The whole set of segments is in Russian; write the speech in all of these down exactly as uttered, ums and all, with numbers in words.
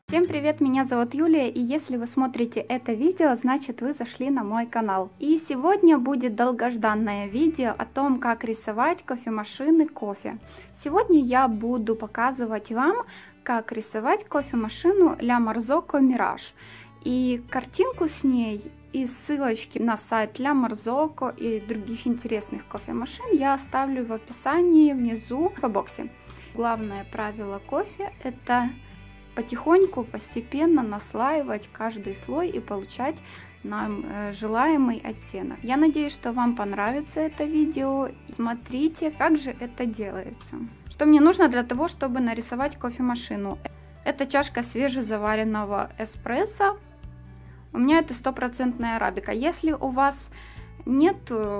Всем привет, меня зовут Юлия, и если вы смотрите это видео, значит вы зашли на мой канал. И сегодня будет долгожданное видео о том, как рисовать кофемашины кофе. Сегодня я буду показывать вам, как рисовать кофемашину Ля Марзоко Мираж. И картинку с ней и ссылочки на сайт Ля Марзоко и других интересных кофемашин я оставлю в описании внизу в боксе. Главное правило кофе – это потихоньку, постепенно наслаивать каждый слой и получать нам желаемый оттенок. Я надеюсь, что вам понравится это видео. Смотрите, как же это делается. Что мне нужно для того, чтобы нарисовать кофемашину? Это чашка свежезаваренного эспрессо. У меня это стопроцентная арабика. Если у вас нет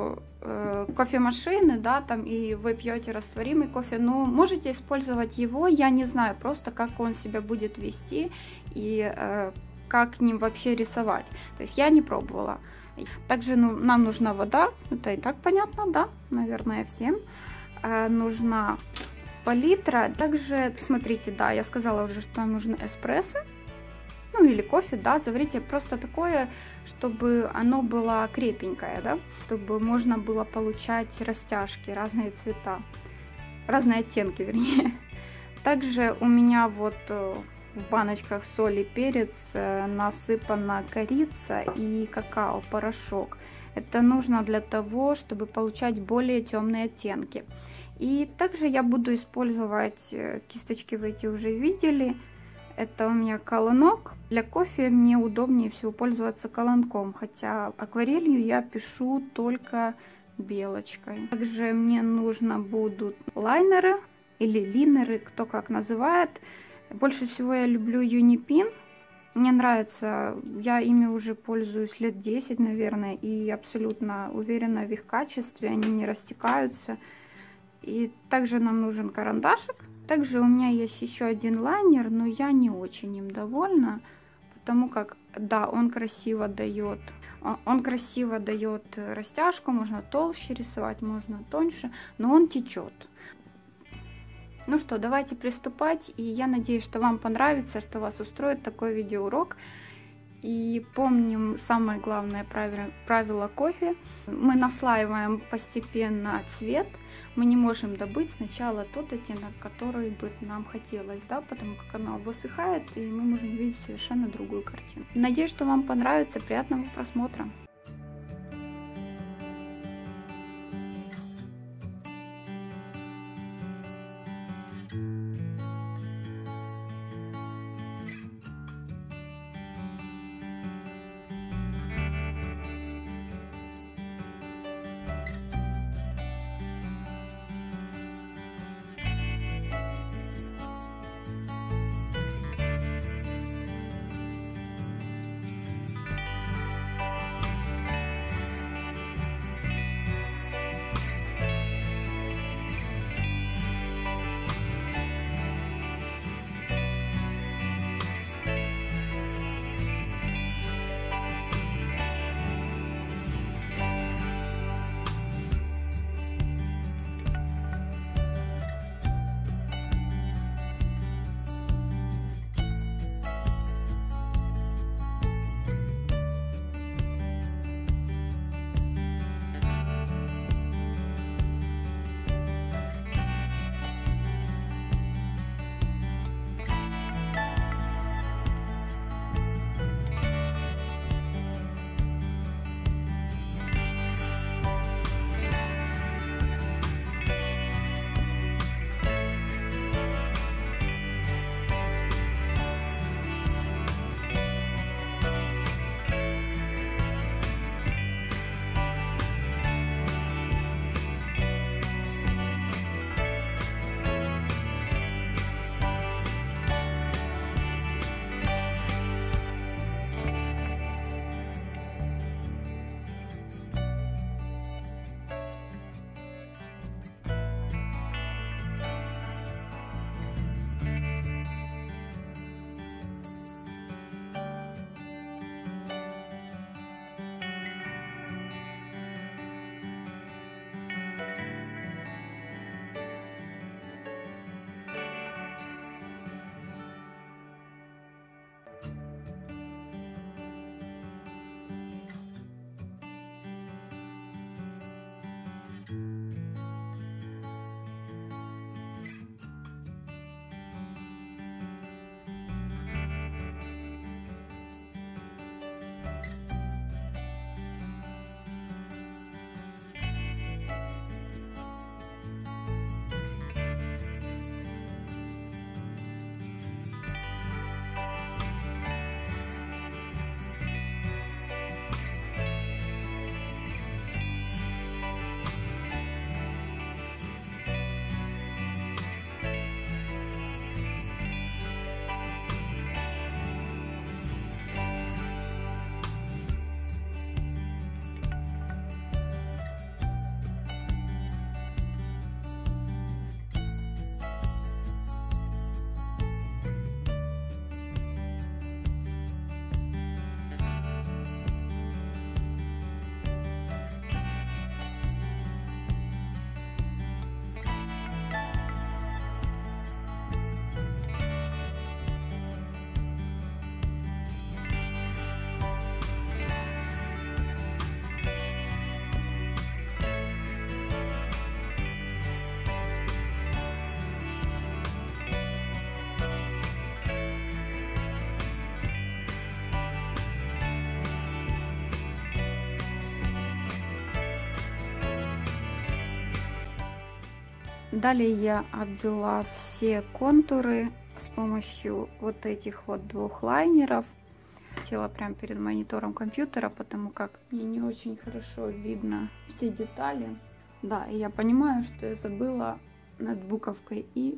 э, кофемашины, да, там, и вы пьете растворимый кофе, ну, можете использовать его, я не знаю просто, как он себя будет вести и э, как ним вообще рисовать. То есть я не пробовала. Также ну, нам нужна вода, это и так понятно, да, наверное, всем. Э, нужна палитра. Также, смотрите, да, я сказала уже, что нам нужен эспрессо. Ну или кофе, да, заварите просто такое, чтобы оно было крепенькое, да, чтобы можно было получать растяжки, разные цвета, разные оттенки, вернее. Также у меня вот в баночках соль и перец насыпана корица и какао-порошок. Это нужно для того, чтобы получать более темные оттенки. И также я буду использовать кисточки, вы эти уже видели. Это у меня колонок. Для кофе мне удобнее всего пользоваться колонком, хотя акварелью я пишу только белочкой. Также мне нужно будут лайнеры или линеры, кто как называет. Больше всего я люблю Юнипин. Мне нравится, я ими уже пользуюсь лет десять, наверное, и абсолютно уверена в их качестве, они не растекаются. И также нам нужен карандашик. Также у меня есть еще один лайнер, но я не очень им довольна, потому как, да, он красиво дает, он красиво дает растяжку, можно толще рисовать, можно тоньше, но он течет. Ну что, давайте приступать, и я надеюсь, что вам понравится, что вас устроит такой видеоурок. И помним самое главное правило, правило кофе. Мы наслаиваем постепенно цвет. Мы не можем добыть сначала тот оттенок, который бы нам хотелось, да, потому как оно высыхает, и мы можем видеть совершенно другую картину. Надеюсь, что вам понравится. Приятного просмотра! Далее я обвела все контуры с помощью вот этих вот двух лайнеров. Села прямо перед монитором компьютера, потому как мне не очень хорошо видно все детали. Да, и я понимаю, что я забыла над буковкой И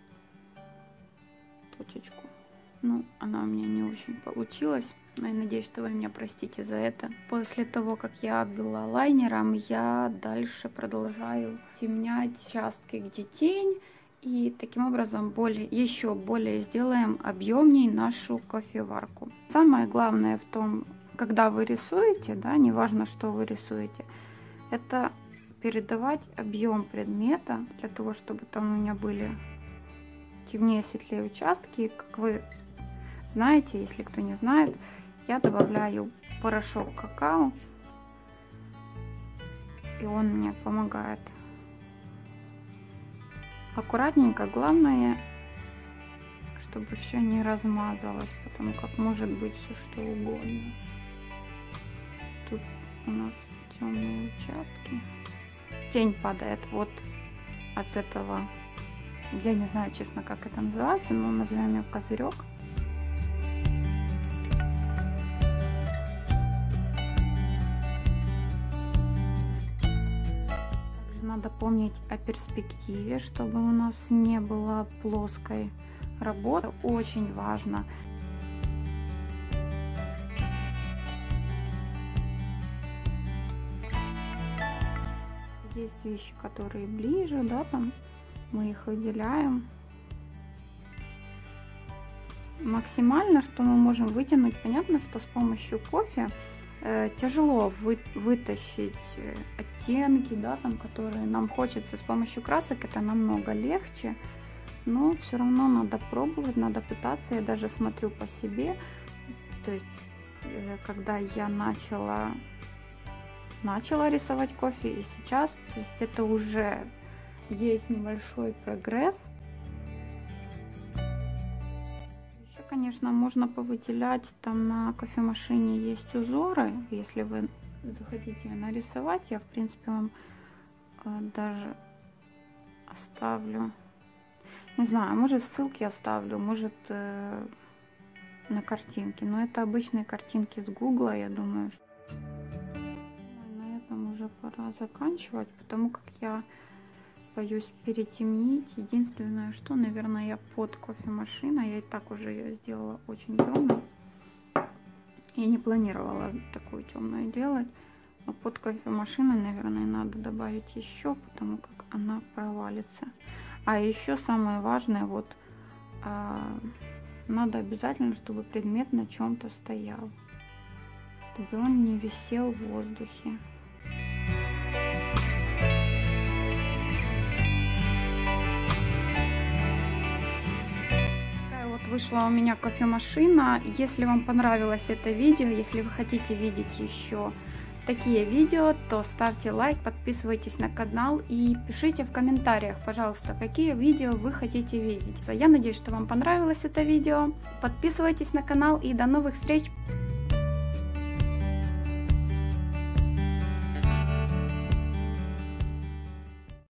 точечку. Ну, она у меня не очень получилась. Но я надеюсь, что вы меня простите за это. После того, как я обвела лайнером, я дальше продолжаю темнять участки, где тень. И таким образом более, еще более сделаем объемней нашу кофеварку. Самое главное в том, когда вы рисуете, да, неважно, что вы рисуете, это передавать объем предмета, для того, чтобы там у меня были темнее, светлее участки. Как вы знаете, если кто не знает, я добавляю порошок какао, и он мне помогает. Аккуратненько, главное, чтобы все не размазалось, потому как может быть все что угодно. Тут у нас темные участки. Тень падает вот от этого. Я не знаю, честно, как это называется, но назовем ее козырек. Надо помнить о перспективе, чтобы у нас не было плоской работы. Очень важно. Есть вещи, которые ближе, да, там мы их выделяем. Максимально, что мы можем вытянуть, понятно, что с помощью кофе э, тяжело вы, вытащить оттенки, да, там, которые нам хочется. С помощью красок это намного легче, но все равно надо пробовать, надо пытаться. Я даже смотрю по себе, то есть э, когда я начала начала рисовать кофе и сейчас, то есть это уже есть небольшой прогресс. Еще, конечно, можно повыделять, там на кофемашине есть узоры, если вы захотите нарисовать, я в принципе вам э, даже оставлю, не знаю, может ссылки оставлю, может э, на картинки, но это обычные картинки с Гугла, я думаю, что уже пора заканчивать, потому как я боюсь перетемнить. Единственное, что, наверное, я под кофемашиной, я и так уже ее сделала очень темной. Я не планировала такую темную делать, но под кофемашиной, наверное, надо добавить еще, потому как она провалится. А еще самое важное, вот а, надо обязательно, чтобы предмет на чем-то стоял, чтобы он не висел в воздухе. Вышла у меня кофемашина. Если вам понравилось это видео, если вы хотите видеть еще такие видео, то ставьте лайк, подписывайтесь на канал и пишите в комментариях, пожалуйста, какие видео вы хотите видеть. Я надеюсь, что вам понравилось это видео. Подписывайтесь на канал и до новых встреч!